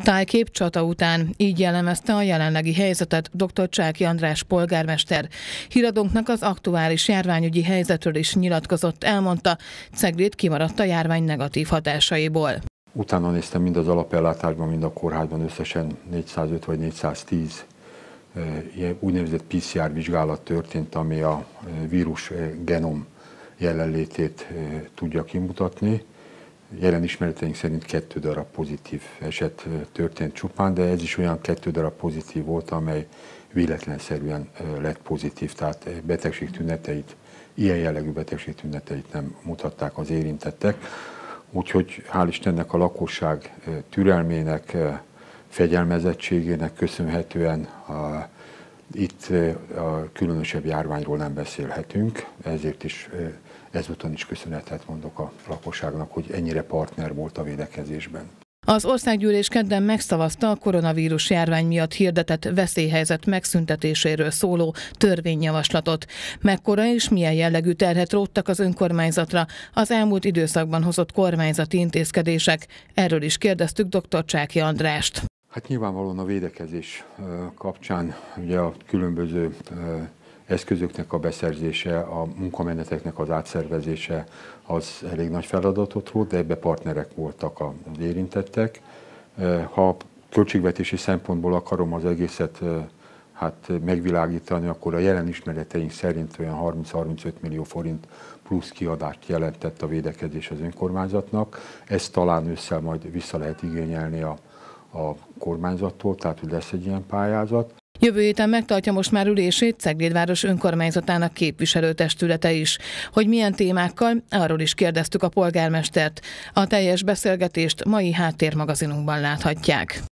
Tájkép csata után, így jellemezte a jelenlegi helyzetet dr. Csáky András polgármester. Híradónknak az aktuális járványügyi helyzetről is nyilatkozott, elmondta, Cegléd kimaradt a járvány negatív hatásaiból. Utána néztem mind az alapellátásban, mind a kórházban, összesen 405 vagy 410 úgynevezett PCR vizsgálat történt, ami a vírus genom jelenlétét tudja kimutatni. Jelen ismereteink szerint 2 darab pozitív eset történt csupán, de ez is olyan 2 darab pozitív volt, amely véletlenszerűen lett pozitív, tehát ilyen jellegű betegség tüneteit nem mutatták az érintettek. Úgyhogy hál' Istennek a lakosság türelmének, fegyelmezettségének köszönhetően itt a különösebb járványról nem beszélhetünk, ezért is ezúton is köszönetet mondok a lakosságnak, hogy ennyire partner volt a védekezésben. Az országgyűlés kedden megszavazta a koronavírus járvány miatt hirdetett veszélyhelyzet megszüntetéséről szóló törvényjavaslatot. Mekkora és milyen jellegű terhet róttak az önkormányzatra az elmúlt időszakban hozott kormányzati intézkedések? Erről is kérdeztük dr. Csáky Andrást. Hát nyilvánvalóan a védekezés kapcsán ugye a különböző eszközöknek a beszerzése, a munkameneteknek az átszervezése az elég nagy feladatot volt, de ebbe partnerek voltak az érintettek. Ha költségvetési szempontból akarom az egészet megvilágítani, akkor a jelen ismereteink szerint olyan 30-35 millió forint plusz kiadást jelentett a védekezés az önkormányzatnak. Ezt talán ősszel majd vissza lehet igényelni a kormányzattól, tehát hogy lesz egy ilyen pályázat. Jövő héten megtartja most már ülését Cegléd város önkormányzatának képviselőtestülete is. Hogy milyen témákkal, arról is kérdeztük a polgármestert. A teljes beszélgetést mai háttérmagazinunkban láthatják.